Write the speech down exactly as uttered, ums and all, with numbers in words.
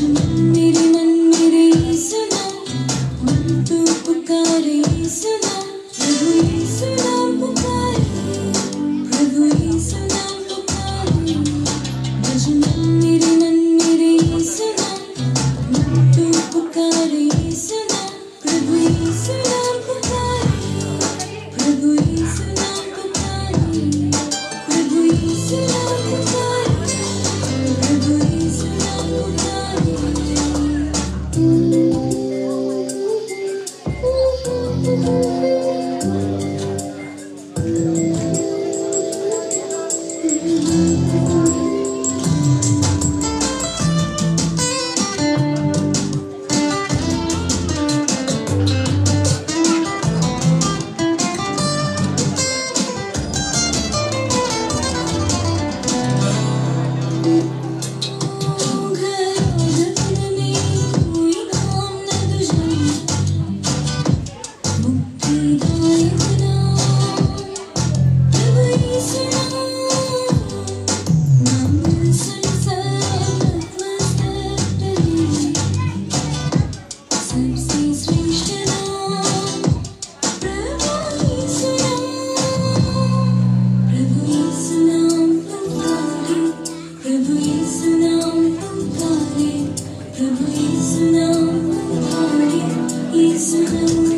मेरे मन मेरे यीशु नाम, मन तू पुकारे यीशु नाम, प्रभु यीशु नाम पुकारे, प्रभु यीशु नाम पुकारे। भजन मेरे मन मेरे यीशु नाम, मन तू पुकारे यीशु नाम, प्रभु यीशु नाम पुकारे, प्रभु यीशु नाम पुकारे, प्रभु यीशु नाम पुकारे, प्रभु यीशु नाम पुकारे। Yeshu Naam